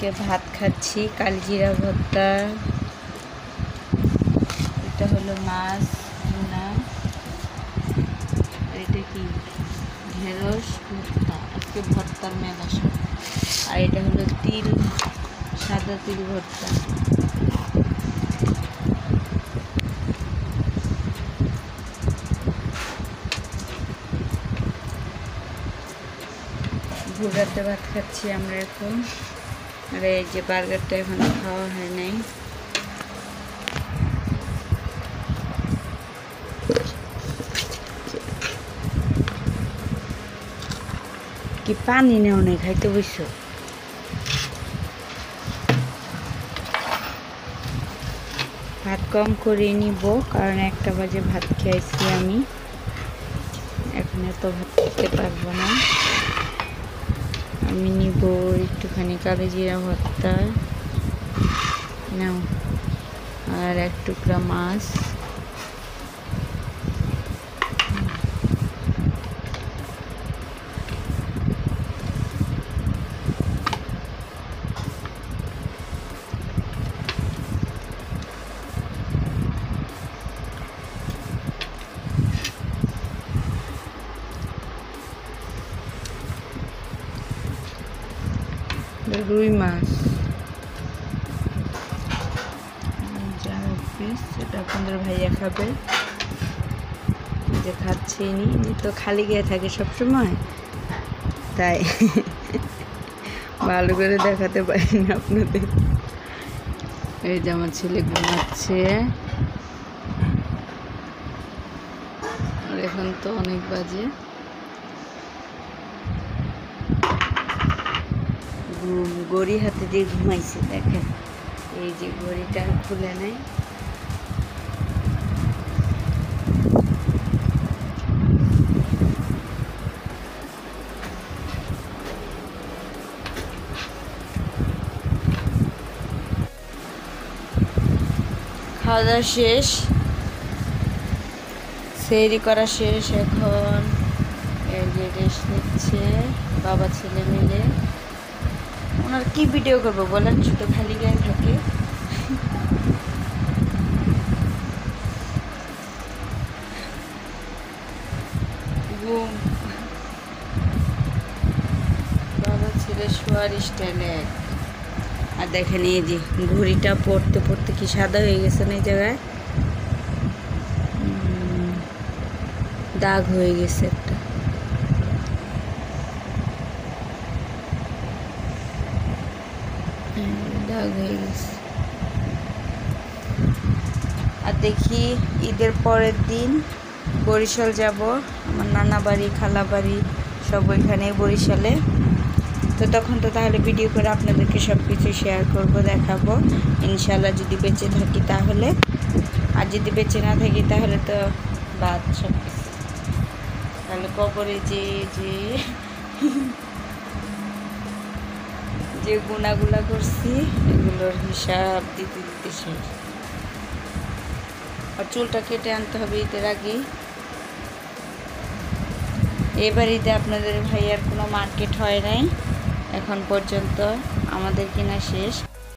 আজকে ভাত খাচ্ছি কালজিরা ভর্তা। এটা হলো মাছ ভুনা, এটা কি ঢেঁড়স ভর্তা, আজকে ভর্তার মেলা সব। আর এটা হলো তিল, সাদা তিল ভর্তা। ভোররাতে ভাত খাচ্ছি আমরা এখন। আর এই যে বার্গারটা এখনো খাওয়া হয় নাই। কি পানি নেও নেই খাইতে বসছো? ভাত কম করে নিব, কারণ 1টা বাজে ভাত খেয়েছি আমি, এখন এত ভাত খেতে পারবো না। আমি নিব একটুখানি কালোজিরা ভর্তা নাও, আর 1 টুকরা মাছ। রুই মাছ সেটা আপনাদের ভাইয়া খাবে, যে খাচ্ছে নি তো খালি গিয়ে থাকে সবসময়, তাই ভালো করে দেখাতে পারি না আপনাদের। এই যে আমার ছেলে ঘুমাচ্ছে, আর এখন তো অনেক বাজে। গড়ি হাতে দিয়ে ঘুমাইছে, দেখেন এই যে ঘড়িটা খুলে নেয়। খাওয়া দাওয়া শেষ, সেহরি করা শেষ। এখন এই যে রেস্ট নিচ্ছে বাবা ছেলে মিলে। ওনার কি ভিডিও করবো বলেন, শুধু খালি গায়ে থাকে। বাবা ছেলে শোয়ার স্টাইলে। আর দেখেন এই যে ঘড়িটা পড়তে পড়তে কি সাদা হয়ে গেছে না, এই জায়গায় দাগ হয়ে গেছে একটা। দাগ হয়ে গেছে। আর দেখি ঈদের পরের দিন বরিশাল যাব, আমার নানা বাড়ি খালা বাড়ি সব ওইখানে বরিশালে। তো তখন তো তাহলে ভিডিও করে আপনাদেরকে সব কিছু শেয়ার করব, দেখাবো ইনশাল্লাহ, যদি বেঁচে থাকি তাহলে। আর যদি বেঁচে না থাকি তাহলে তো বাদ সব কিছু। তাহলে কবরে যে গুণাগুলা করছি এগুলোর হিসাব দিতে দিতে শেষ। আর চুলটা কেটে আনতে হবে ঈদের আগেই। এবার ঈদে আপনাদের ভাইয়ার কোনো মার্কেট হয় নাই এখন পর্যন্ত, আমাদের কিনা শেষ।